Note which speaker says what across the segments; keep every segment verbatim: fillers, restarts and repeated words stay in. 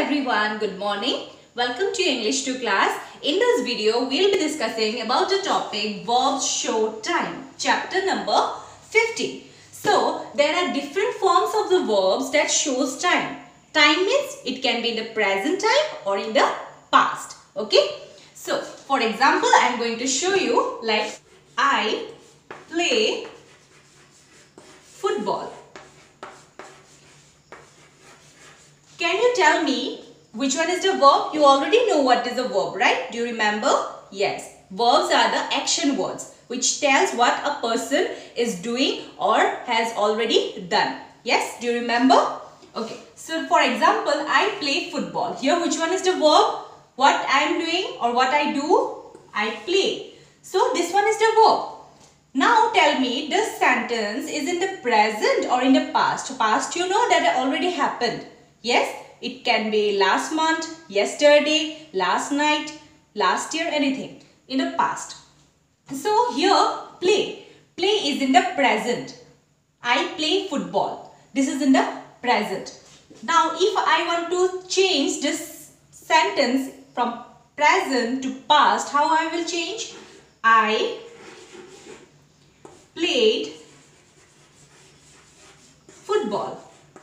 Speaker 1: everyone, good morning. Welcome to English two class. In this video, we'll be discussing about the topic verbs show time, chapter number fifty. So, there are different forms of the verbs that shows time. Time means it can be in the present time or in the past. Okay. So, for example, I am going to show you like I play football. Can you tell me which one is the verb? You already know what is the verb, right? Do you remember? Yes. Verbs are the action words which tells what a person is doing or has already done. Yes. Do you remember? Okay. So, for example, I play football. Here, which one is the verb? What I am doing or what I do? I play. So, this one is the verb. Now, tell me, this sentence is in the present or in the past? Past, you know that already happened. Yes, it can be last month, yesterday, last night, last year, anything in the past. So here, play. Play is in the present. I play football. This is in the present. Now, if I want to change this sentence from present to past, how I will change? I played football.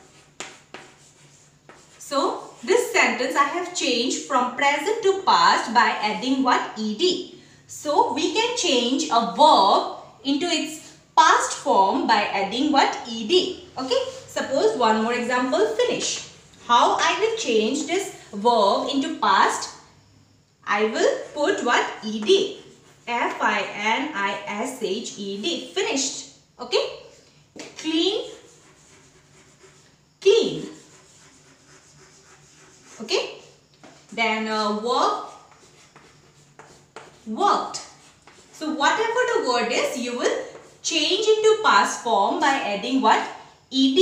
Speaker 1: So, this sentence I have changed from present to past by adding what? Ed. So, we can change a verb into its past form by adding what? Ed. Okay. Suppose one more example, finish. How I will change this verb into past? I will put what? Ed. F I N I S H E D. Finished. Okay. Clean. Clean. Okay, then uh, work, worked. So whatever the word is, you will change into past form by adding what? Ed.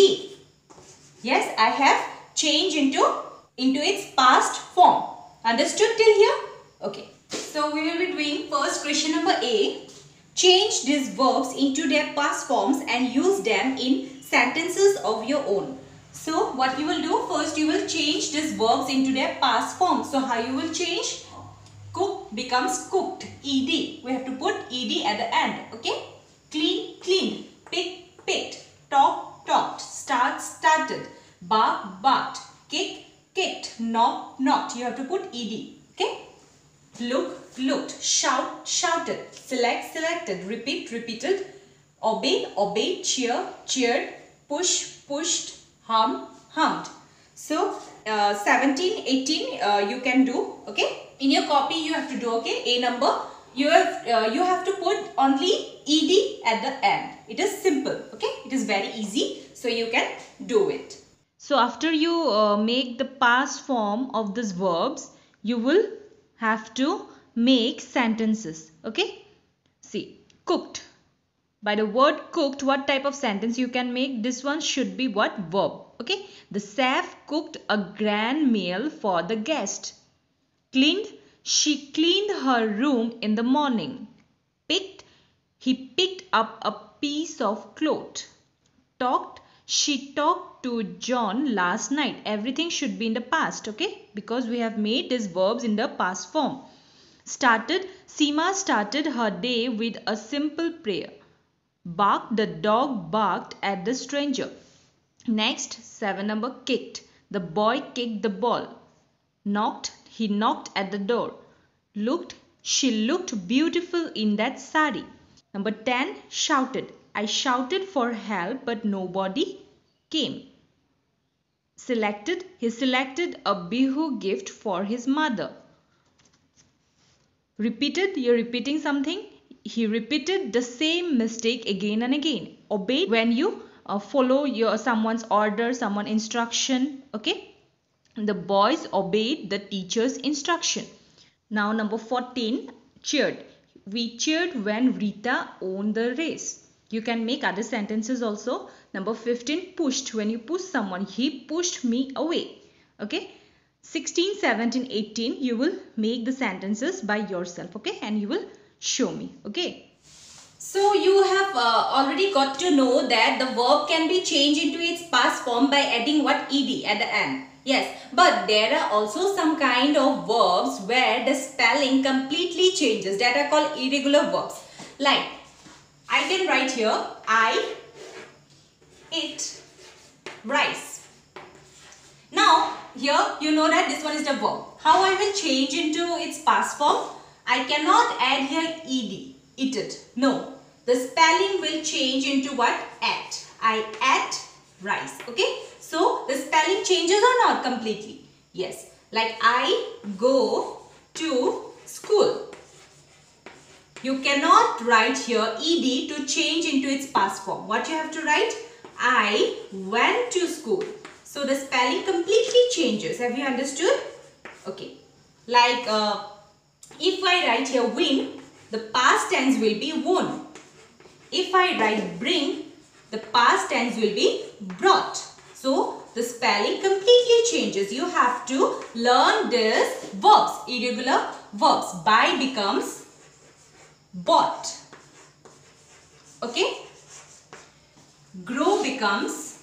Speaker 1: Yes, I have changed into, into its past form. Understood till here? Okay. So we will be doing first question number A. Change these verbs into their past forms and use them in sentences of your own. So, what you will do? First, you will change these verbs into their past form. So, how you will change? Cook becomes cooked. Ed. We have to put ed at the end. Okay? Clean, cleaned. Pick, picked. Talk, talked. Start, started. Bark, barked. Kick, kicked. Knock, knocked. You have to put ed. Okay? Look, looked. Shout, shouted. Select, selected. Repeat, repeated. Obey, obeyed. Cheer, cheered. Push, pushed. Hum, hummed. So, uh, seventeen, eighteen uh, you can do, okay. In your copy you have to do, okay. A number, you have, uh, you have to put only ed at the end. It is simple, okay. It is very easy. So, you can do it. So, after you uh, make the past form of these verbs, you will have to make sentences, okay. See, cooked. By the word cooked, what type of sentence you can make? This one should be what? Verb. Okay. The chef cooked a grand meal for the guest. Cleaned. She cleaned her room in the morning. Picked. He picked up a piece of cloth. Talked. She talked to John last night. Everything should be in the past. Okay. Because we have made these verbs in the past form. Started. Seema started her day with a simple prayer. Barked, the dog barked at the stranger. Next, seven number, kicked. The boy kicked the ball. Knocked, he knocked at the door. Looked, she looked beautiful in that sari. Number ten, shouted. I shouted for help but nobody came. Selected, he selected a bihu gift for his mother. Repeated, you're repeating something. He repeated the same mistake again and again. Obeyed, when you uh, follow your someone's order, someone instruction. Okay. The boys obeyed the teacher's instruction. Now number fourteen, cheered. We cheered when Rita won the race. You can make other sentences also. Number fifteen, pushed. When you push someone, he pushed me away. Okay. sixteen, seventeen, eighteen, you will make the sentences by yourself. Okay. And you will show me. Okay. So you have uh, already got to know that the verb can be changed into its past form by adding what? Ed at the end. Yes, but there are also some kind of verbs where the spelling completely changes, that are called irregular verbs. Like, I can write here, I eat rice. Now, here you know that this one is the verb. How I will change into its past form? I cannot add here ed, eat it. No, the spelling will change into what? At. I ate rice. Okay. So, the spelling changes or not completely? Yes. Like, I go to school. You cannot write here ed to change into its past form. What you have to write? I went to school. So, the spelling completely changes. Have you understood? Okay. Like, uh, if I write here win, the past tense will be won. If I write bring, the past tense will be brought. So, the spelling completely changes. You have to learn these verbs, irregular verbs. Buy becomes bought. Okay. Grow becomes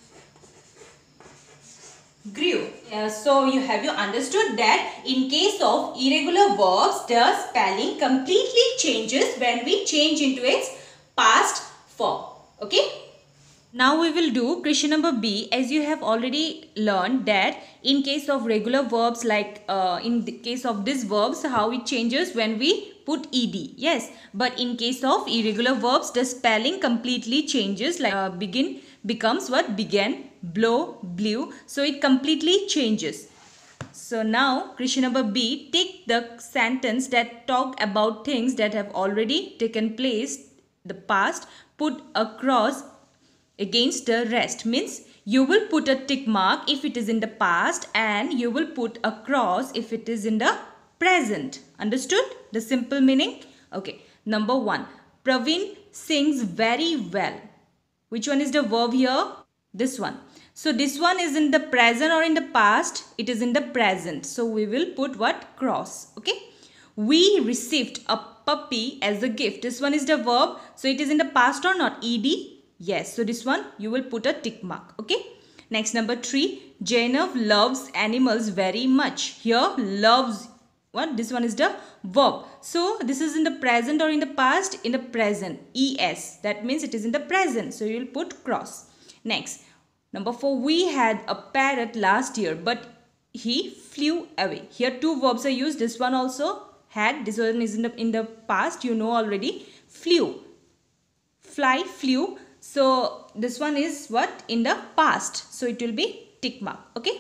Speaker 1: grew. Uh, so, you have you understood that in case of irregular verbs, the spelling completely changes when we change into its past form. Okay. Now we will do question number B. As you have already learned that in case of regular verbs, like uh, in the case of these verbs, how it changes when we put ed. Yes, but in case of irregular verbs, the spelling completely changes. Like uh, begin becomes what? Began, blow, blew. So it completely changes. So now question number B. Take the sentence that talk about things that have already taken place, the past, put across against the rest. Means you will put a tick mark if it is in the past and you will put a cross if it is in the present. Understood the simple meaning? Okay. Number one. Praveen sings very well. Which one is the verb here? This one. So this one is in the present or in the past? It is in the present. So we will put what? Cross. Okay. We received a puppy as a gift. This one is the verb. So it is in the past or not? Ed? Yes, so this one you will put a tick mark. Okay. Next, number three. Jainav loves animals very much. Here, loves, what? This one is the verb. So, this is in the present or in the past? In the present. Es. That means it is in the present. So, you will put cross. Next, number four. We had a parrot last year, but he flew away. Here, two verbs are used. This one also had. This one is in the, in the past. You know already. Flew. Fly, flew. So, this one is what? In the past. So, it will be tick mark. Okay.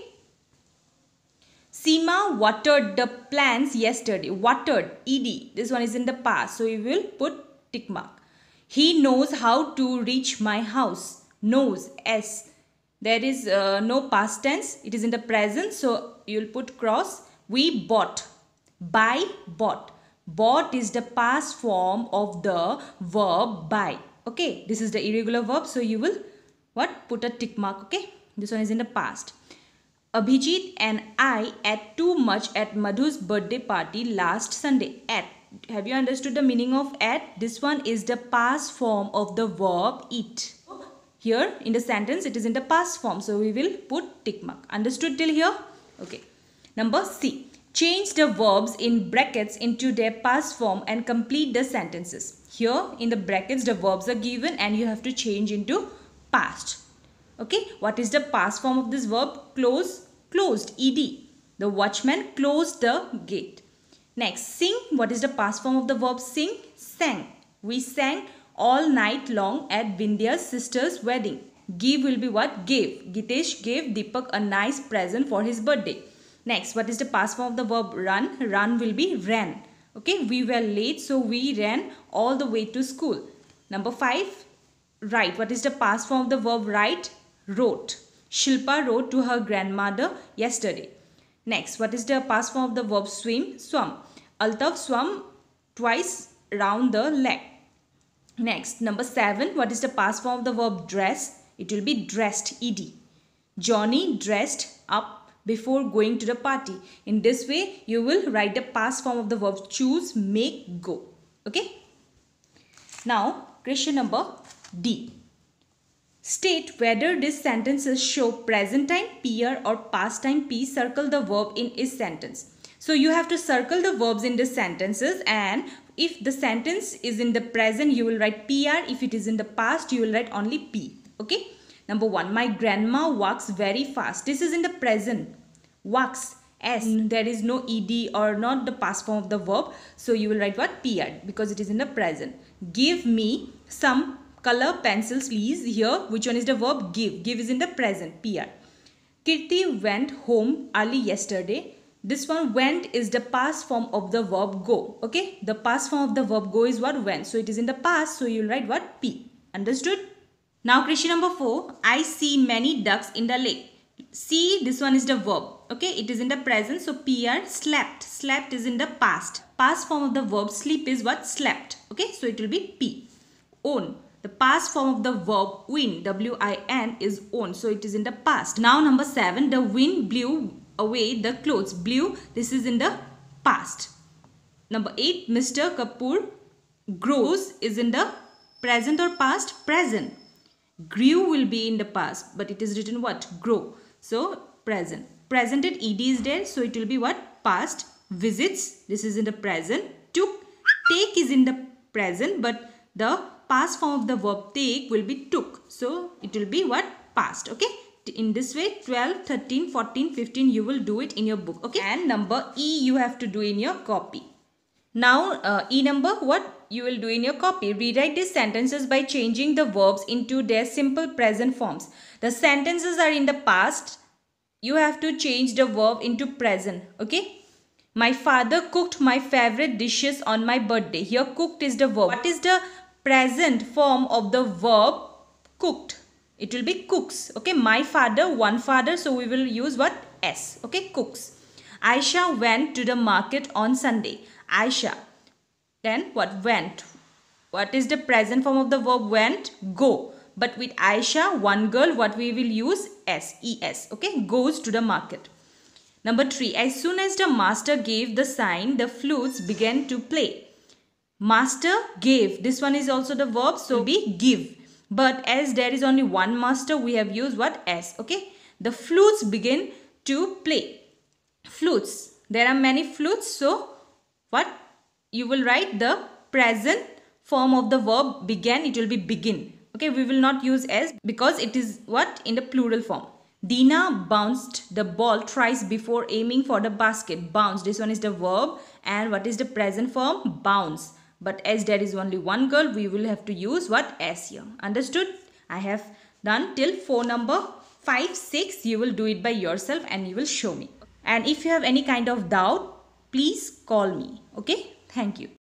Speaker 1: Seema watered the plants yesterday. Watered. Ed. This one is in the past. So, you will put tick mark. He knows how to reach my house. Knows. S. There is uh, no past tense. It is in the present. So, you will put cross. We bought. Buy, bought. Bought is the past form of the verb buy. Okay, this is the irregular verb. So, you will what? Put a tick mark. Okay, this one is in the past. Abhijit and I ate too much at Madhu's birthday party last Sunday. At. Have you understood the meaning of at? This one is the past form of the verb eat. Here in the sentence, it is in the past form. So, we will put tick mark. Understood till here? Okay. Number C. Change the verbs in brackets into their past form and complete the sentences. Here in the brackets the verbs are given and you have to change into past. Okay. What is the past form of this verb? Close, closed, ed. The watchman closed the gate. Next, sing. What is the past form of the verb sing? Sang. We sang all night long at Vindhya's sister's wedding. Give will be what? Gave. Gitesh gave Deepak a nice present for his birthday. Next, what is the past form of the verb run? Run will be ran. Okay, we were late, so we ran all the way to school. Number five, write. What is the past form of the verb write? Wrote. Shilpa wrote to her grandmother yesterday. Next, what is the past form of the verb swim? Swam. Altaf swam twice round the lake. Next, number seven, what is the past form of the verb dress? It will be dressed, ed. Johnny dressed up before going to the party. In this way, you will write the past form of the verb choose, make, go. Okay. Now, question number D. State whether these sentences show present time P R or past time P. Circle the verb in each sentence. So you have to circle the verbs in the sentences, and if the sentence is in the present, you will write P R. If it is in the past, you will write only P. Okay. Number one, my grandma walks very fast. This is in the present. Walks. S. There is no ed or not the past form of the verb. So you will write what? P R, because it is in the present. Give me some color pencils please. Here, which one is the verb? Give. Give is in the present. P R. Kirti went home early yesterday. This one, went, is the past form of the verb go. Okay. The past form of the verb go is what? Went. So it is in the past. So you will write what? P. Understood? Now question number four. I see many ducks in the lake. See, this one is the verb. Okay, it is in the present. So P R. Slept. Slept is in the past. Past form of the verb sleep is what? Slept. Okay, so it will be P. Own. The past form of the verb win. W I N is own. So it is in the past. Now number seven. The wind blew away the clothes. Blew. This is in the past. Number eight. Mister Kapoor grows is in the present or past? Present. Grew will be in the past, but it is written what? Grow. So present. Presented ed is there, so it will be what? Past. Visits, this is in the present. Took, take is in the present, but the past form of the verb take will be took. So it will be what? Past. Okay. In this way, twelve, thirteen, fourteen, fifteen, you will do it in your book. Okay. And number E you have to do in your copy. Now uh, E number, what you will do in your copy? Rewrite these sentences by changing the verbs into their simple present forms. The sentences are in the past. You have to change the verb into present. Okay. My father cooked my favorite dishes on my birthday. Here cooked is the verb. What is the present form of the verb cooked? It will be cooks. Okay. My father, one father. So we will use what? S. Okay. Cooks. Aisha went to the market on Sunday. Aisha. Then what? Went. What is the present form of the verb went? Go. But with Aisha, one girl, what we will use? S. E S. Okay. Goes to the market. Number three. As soon as the master gave the sign, the flutes began to play. Master gave. This one is also the verb. So be give. But as there is only one master, we have used what? S. Okay. The flutes begin to play. Flutes. There are many flutes. So what? You will write the present form of the verb began. It will be begin. Okay. We will not use S because it is what? In the plural form. Dina bounced the ball thrice before aiming for the basket. Bounce. This one is the verb. And what is the present form? Bounce. But as there is only one girl, we will have to use what? S here. Understood? I have done till four number five, six. You will do it by yourself and you will show me. And if you have any kind of doubt, please call me. Okay? Thank you.